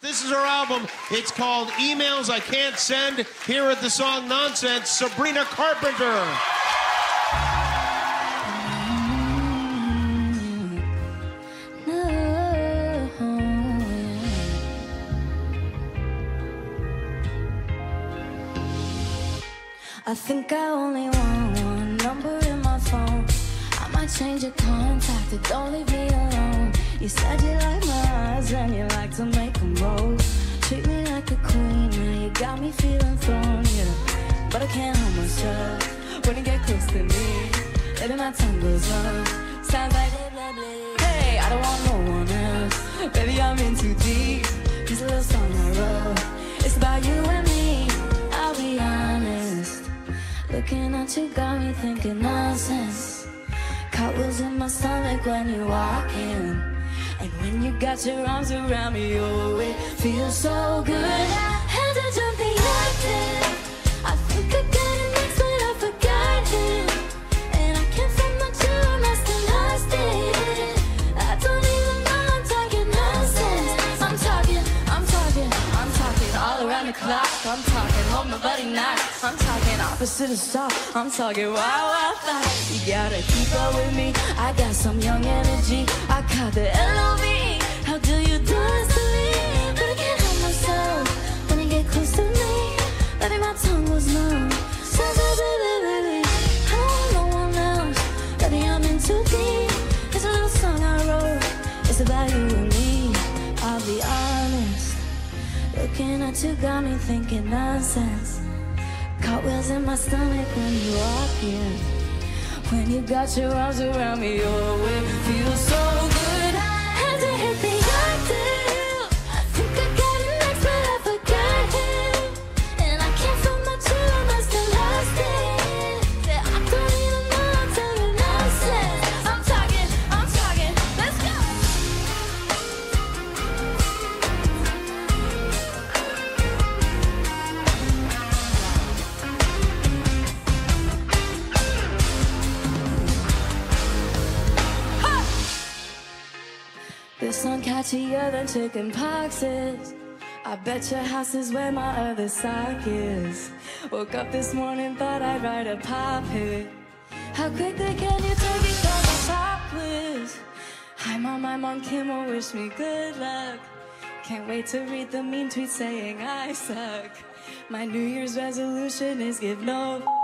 This is her album. It's called Emails I Can't Send. Here at the song Nonsense, Sabrina Carpenter. I think I only want one number in my phone. I might change your contact, but don't leave me alone. You said you like my eyes and you like to make them roll. Treat me like a queen, now you got me feeling thrown, yeah. But I can't help myself when you get close to me. Baby, my tongue goes up, sounds like blah, blah, blah. Hey, I don't want no one else. Baby, I'm in too deep. Here's a little song I wrote. It's about you and me, I'll be honest. Looking at you got me thinking nonsense. Cartwheels in my stomach when you walk in. And when you got your arms around me, oh, it feels so good. Hands are jumping active. I think I got it next, but I forgot him. And I can't find my true, I must have lost it. I don't even know I'm talking nonsense. I'm talking all around the clock. I'm talking hold my body knock. I'm talking opposite of stop. I'm talking wild, wild thought. You gotta keep up with me. I got some young energy. I caught the LOV. How do you do this to me? But I can't help myself when you get close to me. Baby, my tongue was numb. Sounds like baby, baby. I don't want no one else. Baby, I'm in too deep. It's a little song I wrote. It's about you and me. I'll be honest. Looking at you got me thinking nonsense. Cartwheels in my stomach when you walk in. When you got your arms around me, oh, it feels so good. Had to hit the octave. I think I got it next, but I forgot him. And I can't find my true, I must have lost it. Yeah, I don't even know I'm talking nonsense. I'm talking, let's go. This song catchier than chicken poxes. I bet your house is where my other sock is. Woke up this morning, thought I'd write a pop hit. How quickly can you take it from the top quiz? Hi mom, I'm on Kimmel, wish me good luck. Can't wait to read the mean tweets saying I suck. My New Year's resolution is give no